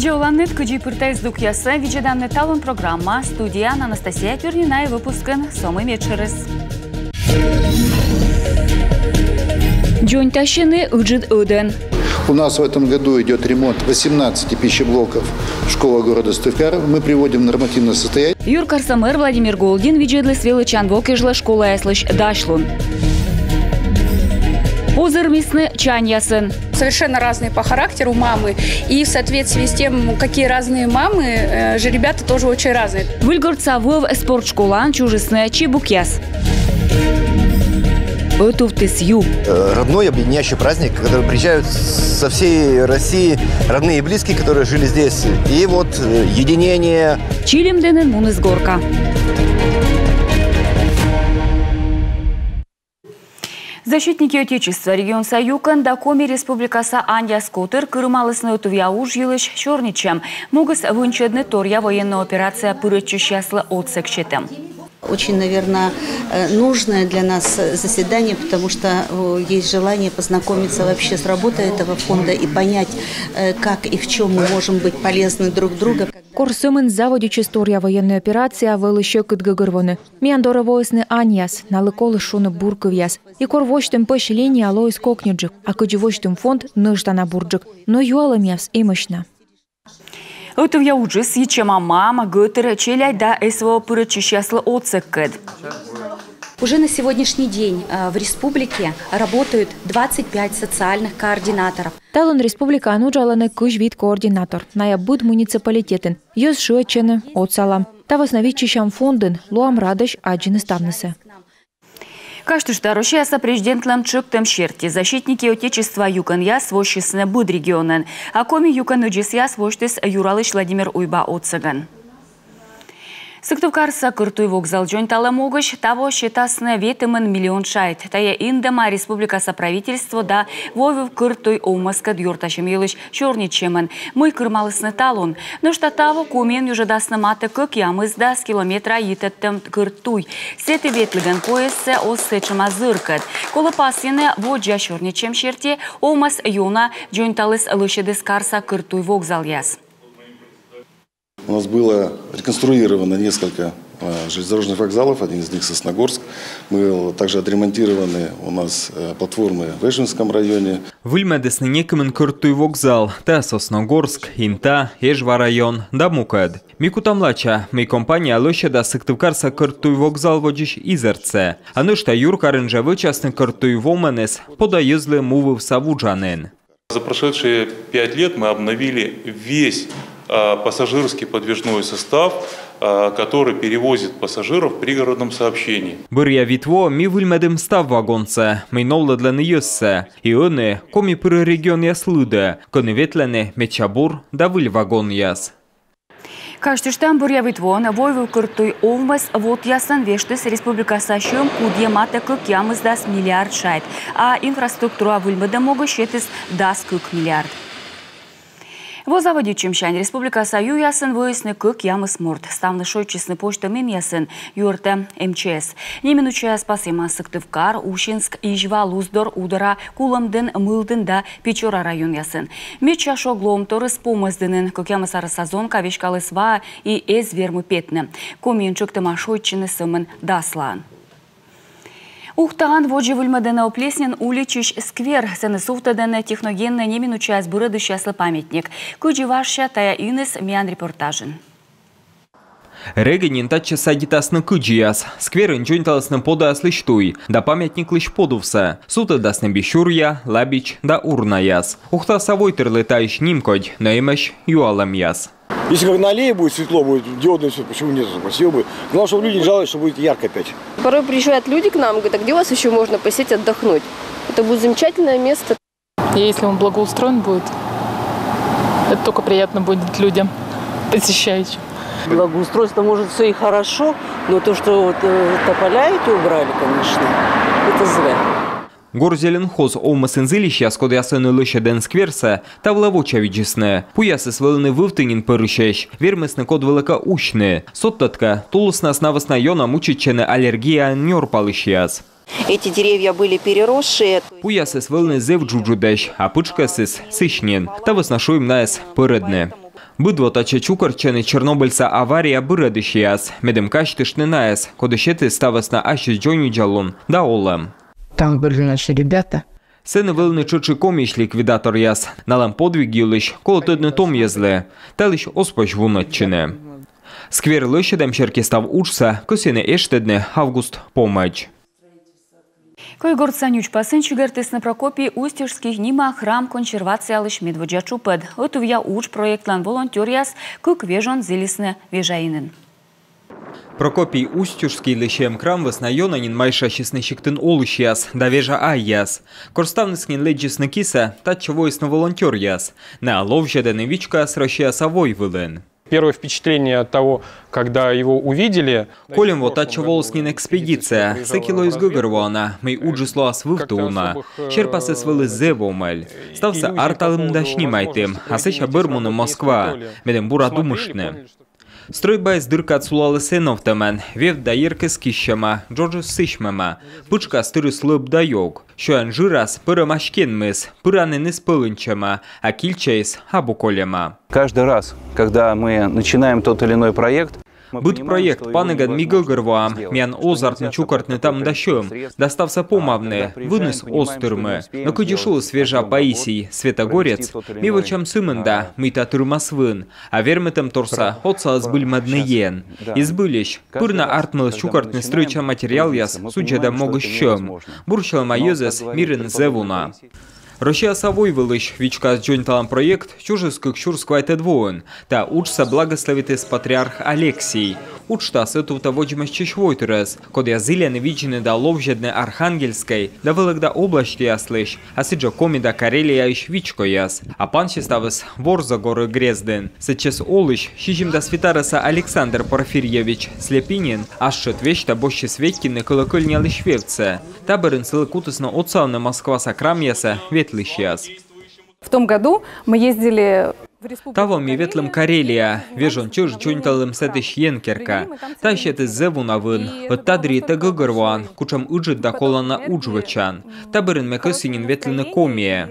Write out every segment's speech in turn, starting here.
Джеоланнет кыджи пыртайз дукьясы вичеданны талон программа студия Анастасия Тюрниная выпускан Сомы Мечерес. Джон тащины уджит уден. У нас в этом году идет ремонт 18 пищеблоков школы города Сыктывкар. Мы приводим в нормативное состояние. Юркар Самер Владимир Голдин виджедлы свелычан вокежла школа яслыш дашлун. Озер мисны чаньясын. Совершенно разные по характеру мамы. И в соответствии с тем, какие разные мамы, же ребята тоже очень разные. Выльгорца в спортшколан чужесная чебукяс. Родной объединяющий праздник, который приезжают со всей России родные и близкие, которые жили здесь. И вот единение. Чилимденен мунызгорка. Защитники Отечества регион Саюкан до Коми Республикаса Анья Скотер Кырмалысны Тувьяуж Елыш Чорничем могут вынчедны торья военная операция пырычущасла отсекчетем. Очень, наверное, нужное для нас заседание, потому что есть желание познакомиться вообще с работой этого фонда и понять, как и в чем мы можем быть полезны друг другу. Корсумын заводич история военной операции вылыще кытгыгырвоны. Миандора воесны Аньяс, налыколы шуны бурковьяс. И корвочтым поселение алоис кокнеджик, а кыджевочтым фонд ныждана бурджик. Но юаламьяс и мощно. Это я уже сичема мама гытер челяй да СВО пырычущасла отсеккед. Уже на сегодняшний день в республике работают 25 социальных координаторов. Талон республика ануджаланы кыжвид координатор. Ная буд муниципалитетен. Ёс шуечены от салам. Та восновичищам фонден луам радыш аджины ставнысы. Каштышта Рощаса президентлам чыктым черти. Защитники Отечества юкан яс вощисны буд регионен. А коми юкан уджис яс вощтыс Юралыш Владимир Уйба отсыган. Сыктывкарса кыртуй вокзал жонталы могыш, того считасны ветымын миллион шайт. Тая индема республикаса правительство да вовив кыртуй омаскад юрташым елыш чорничемын. Мой кырмалысны талон. Но что того кумен южедасны маты кык ямызда с километра ететтем кыртуй. Сети ветлігін поясы осычыма зыркад. Колы пасыны воджа чорничем шерте омас юна жонталыс лышедыс карса кыртуй вокзал яс. У нас было реконструировано несколько железнодорожных вокзалов, один из них Сосногорск. Мы также отремонтированы у нас платформы в Эжинском районе. Выльмедесны некомен кыртуй вокзал, та Сосногорск, Инта, Эжва район, да Мукад. Микутамлача, мы компания лоща да Сыктывкарса кыртуй вокзал водиш изерце. А нышта юркарынжа вычасны кыртуй воменес подаезлы мувы в Савуджанен. За прошедшие 5 лет мы обновили весь пассажирский подвижной состав, который перевозит пассажиров в пригородном сообщении. Бырья витво ми выльмедем став вагонце, мы новлы для нейоссе, и они коми пыры регион яслыда, кони ветлене мечабур да выль вагон яс. Каштыштан бырья витвон войву кыртуй омвас вот ясан вештыс республика сащем кудье мата кык ямыз дас миллиард шайт, а инфраструктура выльмеда могу щетыс дас кык миллиард. Во заводе Чемщань республика Саю ясын выясны кык ямыс морд. Ставны шойчисны почта мен ясын юрте МЧС. Неминучая спасыма Сыктывкар, Ущинск, Ижва, Луздор, Удара, Куламдын, Мылдын да Печора район ясын. Меча шоглом торыс помыздынын кык ямыс арысазон кавешкалы сва и эз вермы петны. Комин чыктыма шойчины сымын даслан. Ухтаган воджи выльмадена оплеснен уличиш сквер. Сены суфтадена техногенна неминучая сбырыдыщаслы памятник. Кыдживашя тая инес миан репортажен. Регенин тача садитасны кыджияс. Скверын жонталысны пода слыштуй. Да памятник лыш подувса. Сута дасны бешурья, лабич да урна яс. Ухта савойтер летающ нимкодь, но имеш юалам яс. Если как на аллее будет светло, будет диодное все, почему нет? Красиво будет. Главное, чтобы люди не жалуются, что будет ярко опять. Порой приезжают люди к нам, говорят, а где у вас еще можно посидеть, отдохнуть? Это будет замечательное место. И если он благоустроен будет, это только приятно будет людям, посещающим. Благоустройство может все и хорошо, но то, что вот тополя эти убрали, конечно, это зря. Горзеленхоз омасын зилища скодясыны лыша ден скверса тавлавоча виджисне. Пуясы свалыны вывтынин пырыщащ, вермесны код велика ущны. Соттатка тулысна снавасна йона мучичены аллергия нёрпалыщияс. Эти деревья были переросшие. Пуясы свалыны зев джуджудащ, а пычкасыс сышнен. Тавас нашуем наэс пырыдне. Быдвота чечукарчаны Чернобыльса авария бырыдышияс. Медем качтышны наэс, кодышеты ставасна ащи джоню джалун, да олам. Там были наши ребята. Сыны вылны чучи комиш ликвидатор яс. Налам подвиги лыш, колотыдны том езле. Талыш оспоч вунатчыны. Сквер лыщедем черки став учса, косины эштедны август помач. Койгорд санюч пасын чигартыс на Прокопий Устюжских нима храм консервациялыш медводжа чупед. Отувя уч проектлан волонтеряс, кук вежон зелисны вежаинын. Прокопий Устюжский лещем храм воснайонанин майша чеснощиктын олыщяс, да вежа айяс. Корставныскин леджисны киса, татчевойсны волонтеряс. На ловжеден вичка сращия совой вылен. Первое впечатление от того, когда его увидели... Колем вот отчеволснин экспедиция. Секило из Гугервана. Мы уджисло асвывтуна. Черпасы свылы зевомель. Стався арталым дашнимайтым. А сеча Бырмуна Москва. Медем бура думышны. Стройбайс дырка отсулалы сынов тамен. Вев даирка скищама. Джорджу сышмама. Пучка стыры слып дайог. Шоян жирас пыра машкен мыс. Пыранын испылынчама. А кильчайс абуколема. Каждый раз, когда мы начинаем тот или иной проект, Быт проект панеган мигылгырвам, мян озартны чукартны там дащем, достався помавны, вынес остырмы. Но кудишул свежа Паисий, Светогорец, мивочам сымында, мыта тырмасвын, а вермытым торса, отца сбыльмадныен. Избылищ, пырна артмыл чукартны стройча материал яс, суджеда могущем, бурчал майозес мирен зевуна. Россия совой вылыш, вичка джойнталам проект, чужеских чурсквайте двоен, та учса благословитес патриарх Алексий. Учта сету-то воджимас чешвойтерес, код я зыляны виджены да ловжедны Архангельской, да вылыгда облачти яслыш, а сиджа комида Карелия иш вичко яс, а панчи ставес ворза горы грезден. Сейчас олыш, щижим да свитареса Александр Порфирьевич Слепинин, ашшет вещта бощи светкины колокольня лишвевце. Таберин сылыкутысно отцавна Москва сакрамьяса, В том году мы ездили в республику. Того ми ветлым Карелия, вежон чуж чунталым сетыш енкерка. Тащет из зевунавын, от тадри тагыгырван, кучам уджит да колана уджвачан. Табырын мекосинин ветлыны комия.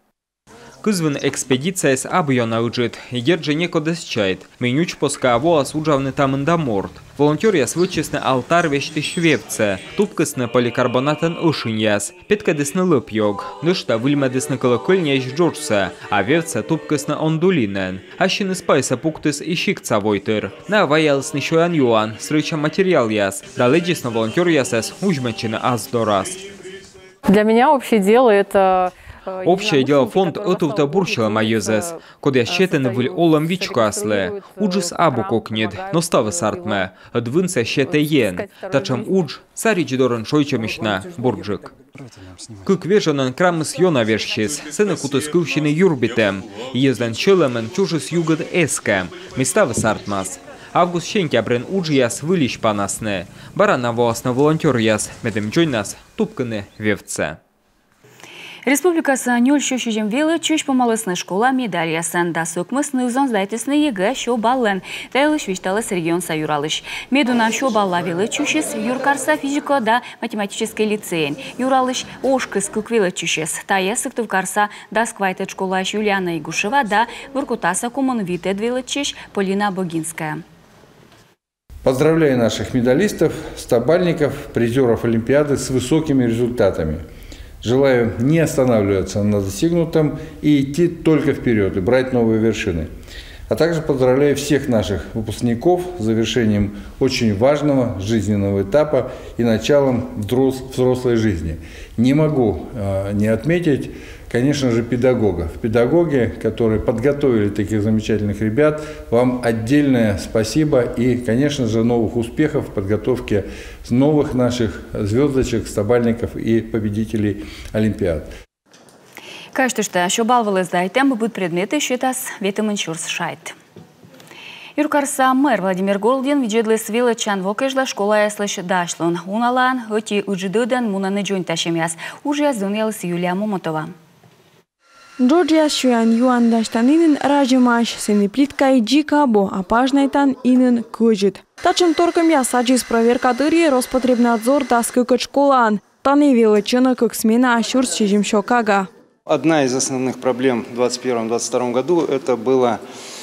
Кызвын экспедиция с абьона уджит, и держи некодесчайт. Менюч поска волос уджавны там индаморт. Волонтер яс вычесны алтар вещты швевце, тупкасны поликарбонатан ушиньяс, петкадесны лыпьог, нышта выльмадесны колокольня иш джорджса, а вевце тупкасны ондулинен. Ащины спайса пуктыс и щикца войтыр. На ваялсны шоян юан, срыча материал яс, да леджесны волонтер ясес ужмачины аздорас. Для меня общее дело это... Общее дело фонд отувта бурчила майозес, код я щетен выль олам вичку асле. Уджис абу кокнет, но ставы сартме, двынца щете ен, тачам удж, сарич дорон шойчамишна, бурджик. Кык вежанан крамыс йона вершчис, сыны кутыс кывщины юрбитем, езден челемен чужис югад эскем, миставы сартмас. Август щенки абрен удж яс вылищ панасне, барана волосна волонтер яс, медем джойнас тупканы вевце. Республика Санюль шушижем вилы чуш помалысны школа медалья санда сокмыс нывзон сдайтысны егэ шо баллен. Тайлыш вишталыс регион Саюралыш. Медуна шо балла вилы чушес юркарса физико да математический лицейн. Юралыш ошкыс кук вилы чушес. Тая сыктыв карса да сквайтет школаш Юлиана Игушева да вуркутаса коммун витед вилы чиш Полина Богинская. Поздравляю наших медалистов, стабальников, призеров Олимпиады с высокими результатами. Желаю не останавливаться на достигнутом и идти только вперед и брать новые вершины. А также поздравляю всех наших выпускников с завершением очень важного жизненного этапа и началом взрослой жизни. Не могу не отметить, конечно же, педагогов. Педагоги, которые подготовили таких замечательных ребят, вам отдельное спасибо и, конечно же, новых успехов в подготовке новых наших звездочек, стабальников и победителей Олимпиад. Кажется, что балвалы сдайтем будут предметы считас ветоманчурс шайт. Юркарса мэр Владимир Голдин виджедлы свила чан вокежла школа яслыш дашлун. Уналан, оти уджидуден мунаны джойн ташемяс. Уже яздунялась Юлия Момотова. Джорджия шуян юан даштанинын ражимаш сыны плиткай джикабо, а пажнайтан инын кыжит. Тачым торком я саджис проверка дыри Роспотребнадзор даскыкат школан. Таны вила чына как смена ашур с чижим шокага. Одна из основных проблем в 2021-2022 году это было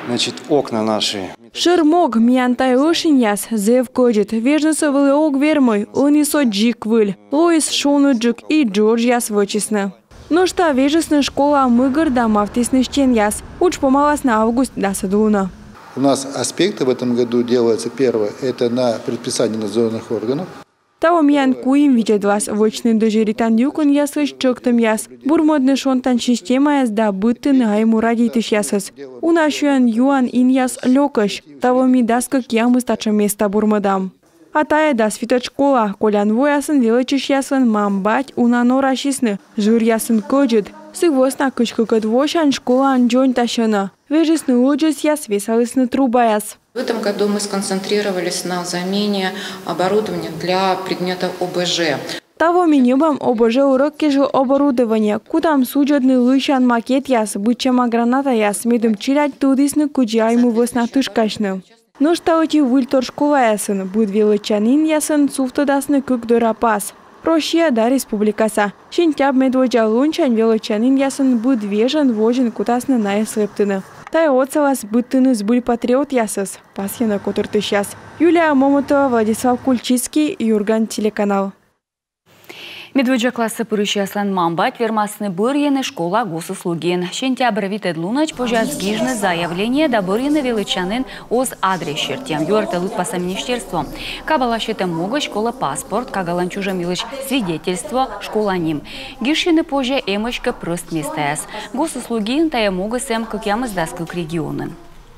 Значит, окна наши. Шермог миантай ошиньяс зев коджит. Вежнеса вылеог вермой, унисо джик выль. Лоис шонуджик и Джорджияс вычесна. Но что вежесная школа мыгр да мафтисный щеньяс. Уч помалась на август да садуна. У нас аспекты в этом году делаются. Первое – это на предписание надзорных органов. Того миян куим видят вас вочный дожеритан юкун ясыш чоктым яс. Бурмодный шонтан система яс да быттын айму радитыш ясыс. Унашуян юан ин яс лёкыш. Того ми даска кьямы стача места бурмодам. А тая да свитот школа. Колян воясын велычыш ясын мамбать унано рашисны. Жир ясын коджит. Сыгвосна кычкыкыт вошан школа анджон тащана. Вежесны лоджис яс весалысны труба яс. В этом году мы сконцентрировались на замене оборудования для предметов ОБЖ. Того минибам ОБЖ урок кежу оборудование. Кудам суджадный лыщан макет яс, бычама граната яс, медым чилять тудисны куджайму воснатышкашны. Но что эти выльтор школа ясын, буд величанин ясын, суфтодасны кык дорапас. Россия да республикаса. Шинтяб медводжа лунчан величанин ясын буд вежен вожен кутасны найслептыны. Тай отцелас быттыны сбыль патриот ясыс. Пасьяна котырты щас. Юлия Момотова, Владислав Кульчицкий, Юрган телеканал. Медведжа класса пырыщаслан мамбать вермасны бырьены школа госуслугин. Сентябрь витед лунач пожазгижны заявление да бырьены величанын оз адрес чертем. Юрталут паса министерство. Кабала щетем мога школа паспорт, кагалан чужем илыч свидетельство школа ним. Гишины позже эмочка прост местаяс. Госуслугин тая мога сэм как ямыз даскук регионы.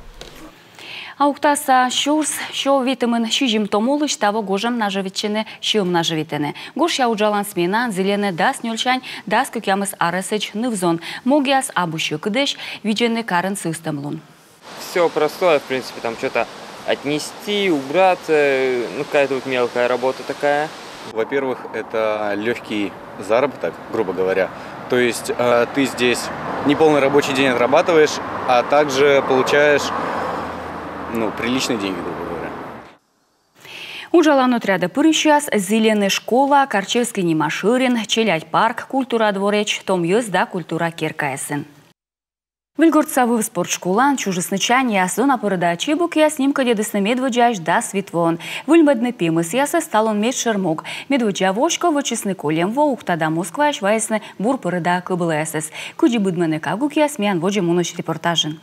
Ауктаса шурс, шо витамин шижим томолыш того гожем наживичены шим наживитены. Гош я уджалан смена, зеленый дас нюльчань, дас как ямыс арасыч нывзон. Могиас абущу кыдыш, виджены карен системлун. Все простое, в принципе, там что-то отнести, убрать, ну какая-то вот мелкая работа такая. Во-первых, это легкий заработок, грубо говоря. То есть ты здесь неполный рабочий день отрабатываешь, а также получаешь приличные деньги, грубо говоря. Уджалан отряда пырыщас, зеленая школа, Карчевский Немаширин, Челядь парк, культура двореч, том да культура киркаясын. Вильгорцавый спортшколан, чужеснычань ясына передачи бук я снимка дедысны медведжаш да свитвон. Вильмедны пимыс ясы сталон мед шермог. Медведжа вошко вычесны колем во ухтада Москва швайсны бур переда кыбылэсэс. Куди будмены кагук я смян воджи муныш репортажын.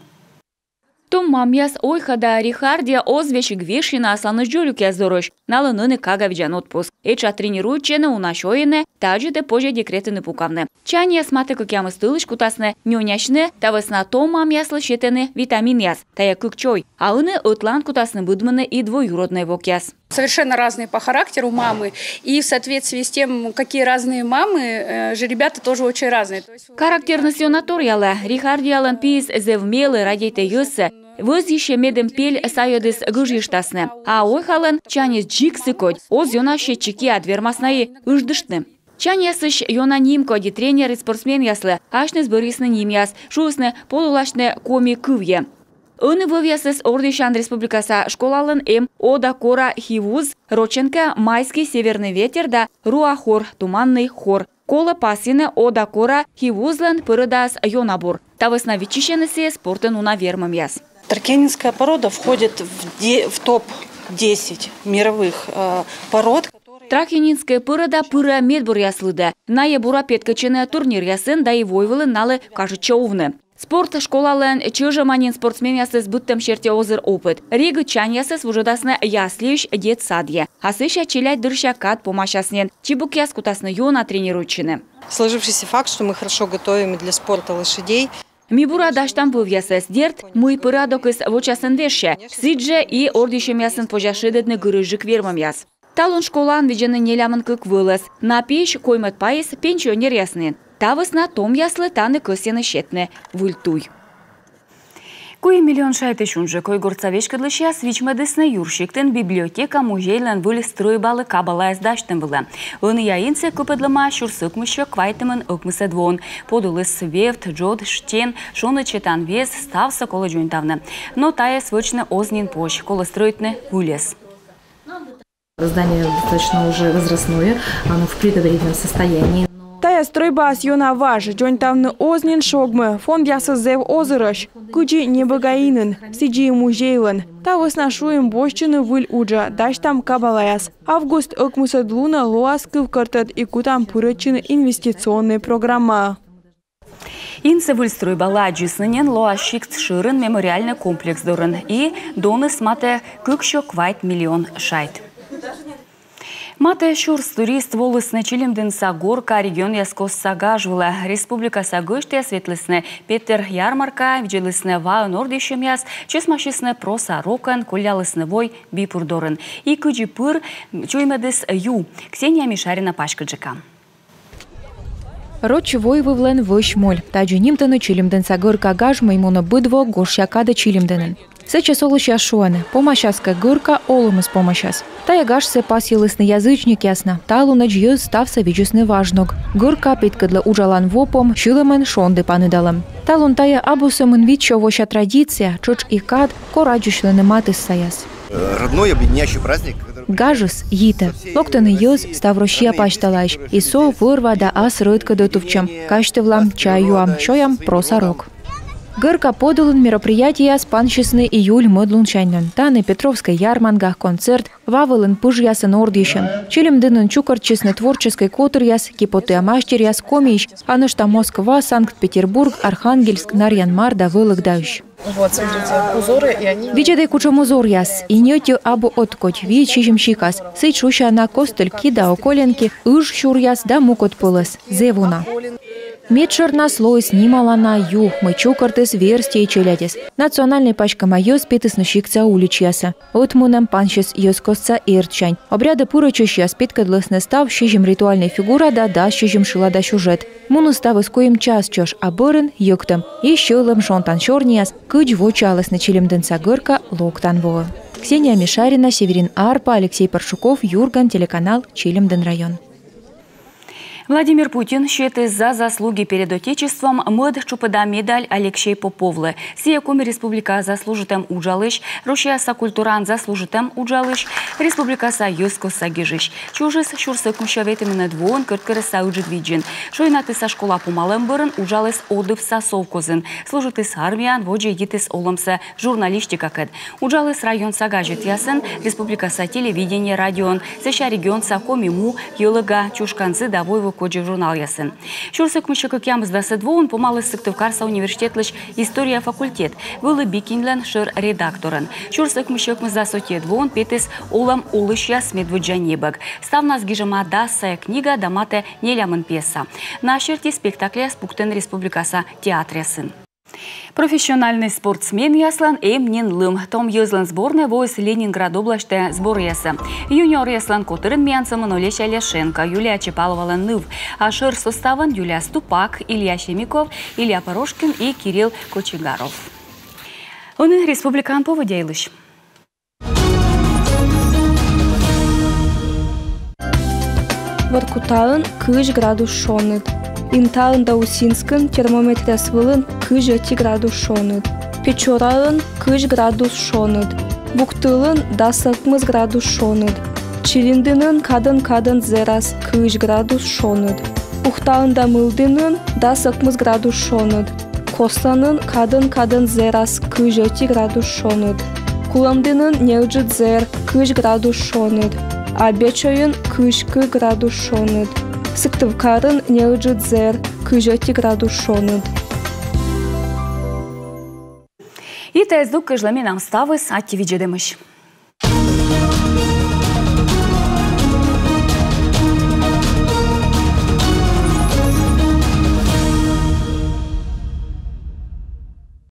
Том мамяс ойхада Рихардия озвещи гвешина асаныш джолюк яздорош. Налыныны кагавджан отпуск. Эча тренируют чены унашоены, таджиде позже декретыны пукавны. Чания сматы как ямы стылыш кутасны нёняшны, тавысна том мамяс лышетыны витамин яс, тая кыкчой. А ыны отлан кутасны будманы и двоюродный вокяс. Совершенно разные по характеру мамы. И в соответствии с тем, какие разные мамы, же ребята тоже очень разные. Характерность юнаторияла. Рихардиялан пис зевмелы радейте юсы. Воз еще медем пель сайодыс гыжиштасны. А ойхалан чанис джиксыкоть. Оз юнаше чеки адвермаснаи ыждыштны. Чаньясыш йона нимко ди тренер и спортсмен яслы. Ашнес борисны нимяс. Шусны полулашны коми кывье. Ыны вывьясыс Ордышан республикаса школалын Ода Кора Хивуз, Роченко, Майский северный ветер да Руахор, туманный хор. Кола пасины Ода Кора Хивузлан пырыдас йонабур. Тавысна вичищенысы спортын уна вермам яс. Таркенинская порода входит в топ-10 мировых пород. Тракенинская порода пыра медбур яслыда. Ная бура петкачены турнир ясын да и войвылы налы кажычаувны. Спорт школалын чыжыманин спортсмен ясыз буттым шерте озыр опыт. Рига чан ясыз вужадасны яслиш дет садье. Асыша челять дырща кат помашаснен. Чибук яс кутасны юна тренирующины. Сложившийся факт, что мы хорошо готовим для спорта лошадей. Мибура даштам пывьясыз дерт, мой пырадок из вочасын веше. Сидже и ордишем ясын пожашидетны гырыжик вермам яс. Талон школан виджены нелямын кык вылыз. На пеш коймат пайыз пенсионер яснен. Тавысна том яслы таны кысены щетны вультуй. Кой миллион шайты шунжы, кой горцавешкадлыша свичмедысны юршиктен библиотека музейлен вылы стройбалы кабала издаштын было. Оны яинце купедлыма шурсыкмышы квайтымын ыкмысы двон. Подулыс свефт, джод, штен, шоны четан вес, ставса колы джуинтавны. Но тая свычны ознин пош, колы стройтны вылез. Здание достаточно уже возрастное, оно в предаварительном состоянии. Тая Тая стройбас юна ваш, джон тамны ознен шогмы, фонд ясызев озырыш, кучи небогаинын, сиджи музейлын. Та выснашуем бощины выль уджа, даш там кабалаяс. Август окмусадлуна луас кывкартат и кутам пырычын инвестиционная программа. Инсе выльстройбала джиснынен лоашикс шырын мемориальный комплекс дурын и доныс мате кыкшо квайт миллион шайт. Мате шурс турист волысны Чилимден Сагорка регион яскос сагажвыла. Республика Сагыште светлысны Петер ярмарка, вжилысны вау нордишем яс, чесмашисны проса рокан, кулялысны вой бипурдорын. И кыджипыр чуймедес ю. Ксения Мишарина пашкаджика. Рочи вой вывлен выш моль. Таджи нимтаны Чилимден Сагорка гажма имуна быдво горшакада Чилимденен. Сейчас олыща шуаны, помощаска гырка олымыз помощас. Тая гашсе пасилысны язычник ясна, талу наджьёз стався виджусны важног. Гырка питкадла ужалан вопом, шилымен шонды паныдалым. Талун тая абусымын вичо воща традиция, чуч и кад, кораджушлыны матыс саяс. Родной объединяющий праздник. Гажус йита, локтаны йоз ставрощия пашталайш, и со вырва да ас рыдка дотувчам, каштевлам чаюам, шоям просарок. Гырка подулын мероприятия спанчесны июль мыдлунчайнын. Таны Петровской ярмангах концерт, вавылын пыж ясын ордищен. Чилимдынын чукарчесны творческой котыр яс, кипоты мастер яс комищ, анышта Москва, Санкт-Петербург, Архангельск, Нарьян-Мар да вылыгдаюш. Вот, смотрите, узоры, и они... Виджедай кучам узор яс, и нетю абу откоть, вичижим щикас, сыть шуща на костыльки да околенки, ыж щур яс да мукот пылыс, зевуна. Медшерна слой снимала на ю, мы чукартес версти и челядес. Национальный пачка майос питыс нащикца уличьяса. От мунам панчес йоскосца ирчань. Обряды пурочуща спиткадлысны став щижим ритуальной фигура да щижим шила да сюжет. Муну став искоим час чош, а бырын юктам. И щылым шонтан шорнияс, кыч вочалась на Чилимден Сагырка локтан во. Ксения Мишарина, Северин Арпа, Алексей Паршуков, Юрган, телеканал Чилимден район. Владимир Путин считает за заслуги перед Отечеством мыд чупада медаль Алексей Поповлы. Сия коми республика заслужитым уджалыш, Рушияса культуран заслужитым уджалыш, республика Союзко сагижиш. Чужис шурсык мущаветимine двон кырткырыса уджит виджин. Шойнатыса школа помалым бырын уджалыс одыпса совкозын. Служитыс армиян, воджи едитыс олымсы журналистика кэд. Уджалыс район сагажит ясын, республика са телевидение радион, сеща регион са комиму, йылыга, чушканцы давойву коджи журнал ясын. Шурсык мышыкык ямыздасы двоун помалы Сыктывкарса университетлыш история факультет. Вылы бикинлен шыр редакторын. Шурсык мышык мыздасы те двоун петыс олам улыш яс медвуджанебаг. Ставназ гижама дасая книга дамате нелямын пьеса. На шерти спектакля спуктен республикаса театр ясын. Профессиональный спортсмен яслан эмнен лым. Том юзлан сборная войс Ленинград области сбор ясы. Юниор яслан котырын мянцамын Олеся Ляшенко, Юлия Чепалова ныв. А шыр составын Юлия Ступак, Илья Щемиков, Илья Порошкин и Кирилл Кочегаров. Он республикан поводейлыш. Воркуталын 2 градус шонит. Инталын Даусинскын термометряс вылын 2 градус шонит. Печоралын 2 градус шонит. Буктылын 10 градус шонит. Чилимдынын кадын зерас 2 градус шонит. Ухталын Дамылдынын 10 градус шонит. Косланын кадын зерас 2 градус шонит. Куламдынын нелжит зер 2 градус шонит. А Бечойын 2 градус шонит. Сыктывкарын нелжит зер 2 градус шонит. И тездук кыжламен амставыз атти виджедемыш.